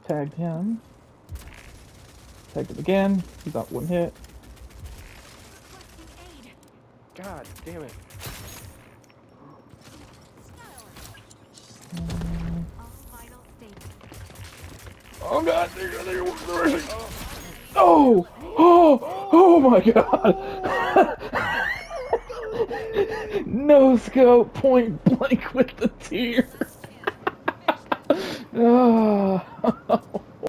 Tagged him. Tagged him again. He got one hit. God damn it. Oh god, they're rushing. Oh! Oh! Oh my god! No scope, point blank with the tear. Oh.